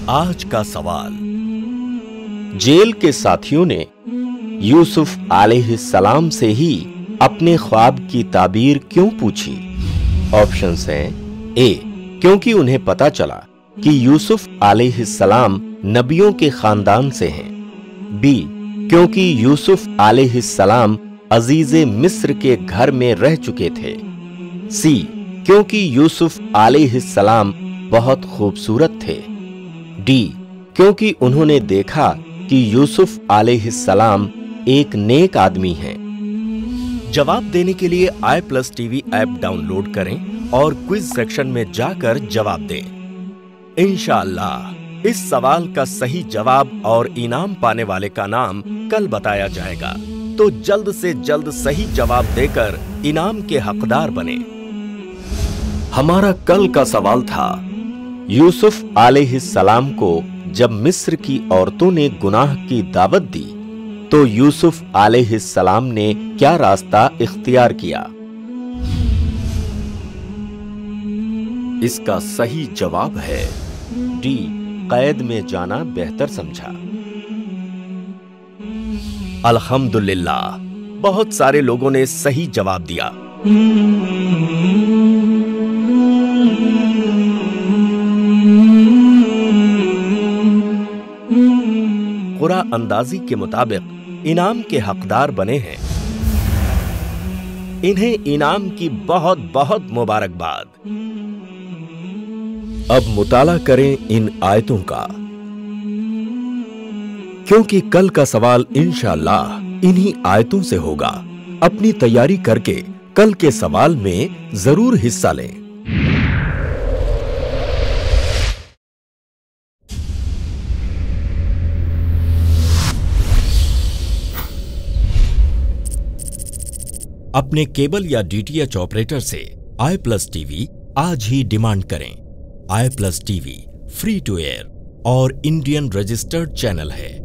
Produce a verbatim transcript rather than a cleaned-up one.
आज का सवाल। जेल के साथियों ने यूसुफ अलैहिस्सलाम से ही अपने ख्वाब की ताबीर क्यों पूछी? ऑप्शंस हैं ए, क्योंकि उन्हें पता चला कि यूसुफ अलैहिस्सलाम नबियों के खानदान से हैं। बी, क्योंकि यूसुफ अलैहिस्सलाम अजीज़े मिस्र के घर में रह चुके थे। सी, क्योंकि यूसुफ अलैहिस्सलाम बहुत खूबसूरत थे। डी, क्योंकि उन्होंने देखा कि यूसुफ अलैहिस्सलाम एक नेक आदमी हैं। जवाब देने के लिए I plus TV app download करें और क्विज सेक्शन में जाकर जवाब दें। इंशाअल्लाह इस सवाल का सही जवाब और इनाम पाने वाले का नाम कल बताया जाएगा, तो जल्द से जल्द सही जवाब देकर इनाम के हकदार बने। हमारा कल का सवाल था, यूसुफ अलैहिस्सलाम को जब मिस्र की औरतों ने गुनाह की दावत दी तो यूसुफ अलैहिस्सलाम ने क्या रास्ता इख्तियार किया? इसका सही जवाब है डी, कैद में जाना बेहतर समझा। अल्हम्दुलिल्लाह, बहुत सारे लोगों ने सही जवाब दिया। कुरा अंदाजी के मुताबिक इनाम के हकदार बने हैं। इन्हें इनाम की बहुत बहुत मुबारकबाद। अब मुताला करें इन आयतों का, क्योंकि कल का सवाल इंशाअल्लाह इन्हीं आयतों से होगा। अपनी तैयारी करके कल के सवाल में जरूर हिस्सा लें। अपने केबल या डीटीएच ऑपरेटर से आई प्लस टीवी आज ही डिमांड करें। I plus TV free to air और इंडियन रजिस्टर्ड चैनल है।